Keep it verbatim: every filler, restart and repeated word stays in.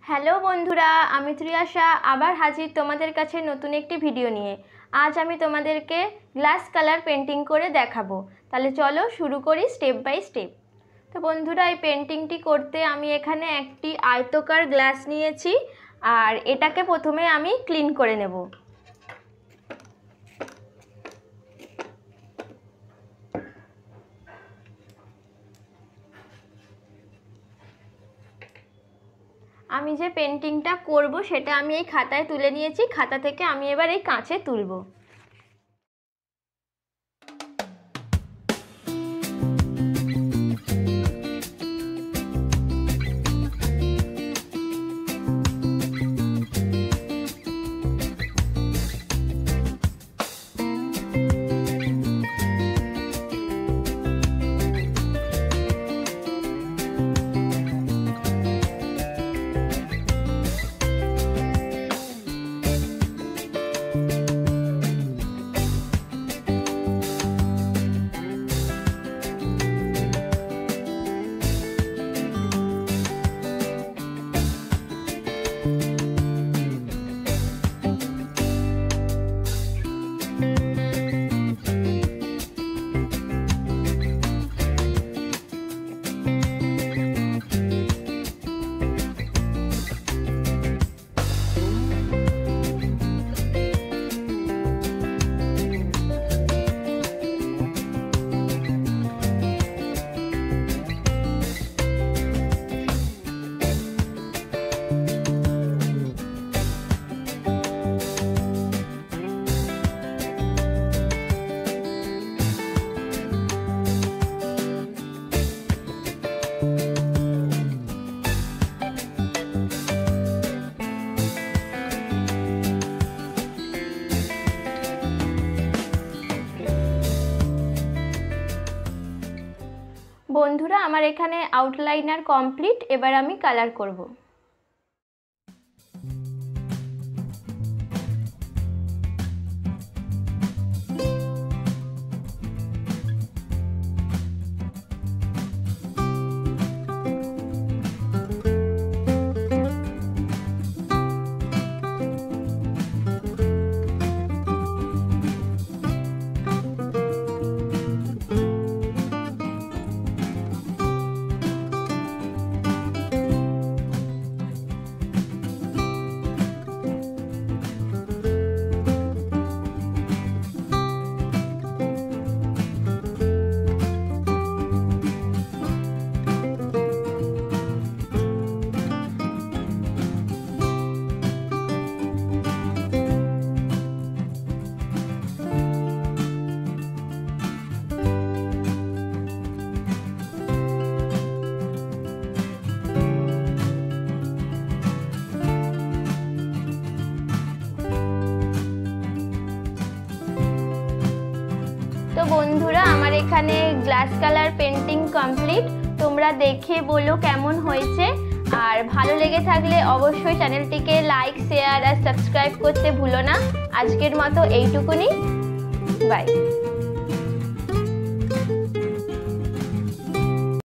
Hello বন্ধুরা, আমি ত্রিয়াশা আবার হাজির তোমাদের কাছে নতুন একটি ভিডিও নিয়ে। আজ আমি তোমাদেরকে গ্লাস কালার পেন্টিং করে দেখাবো। তাহলে চলো শুরু করি স্টেপ বাই স্টেপ। তো বন্ধুরা, এই পেন্টিংটি করতে আমি এখানে একটি আয়তকার গ্লাস নিয়েছি, আর এটাকে প্রথমে আমি ক্লিন করে নেব। আমি যে পেন্টিংটা করব সেটা আমি এই খাতায় তুলে নিয়েছি। খাতা থেকে আমি এবার এই কাঁচে তুলব। বন্ধুরা, আমার এখানে আউটলাইনার কমপ্লিট। এবার আমি কালার করব। তো বন্ধুরা, আমার এখানে গ্লাস কালার পেন্টিং কমপ্লিট। তোমরা দেখে বলো কেমন হয়েছে, আর ভালো লেগে থাকলে অবশ্যই চ্যানেলটিকে লাইক, শেয়ার আর সাবস্ক্রাইব করতে ভুলো না। আজকের মতো এইটুকুনি, বাই।